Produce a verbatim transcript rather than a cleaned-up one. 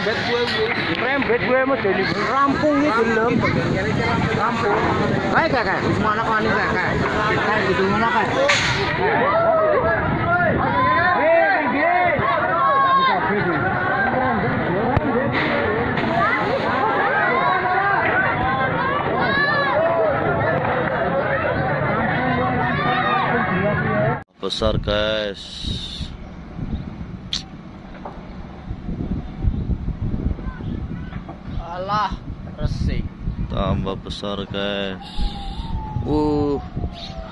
rembet gue, rembet gue mau jadi rampung nih belum, rampung. Kayak kayak kayak, semua anak manis kayak kayak, kayak gitu mana kayak. Besar guys. Alah, resik. Tambah besar guys. Uh.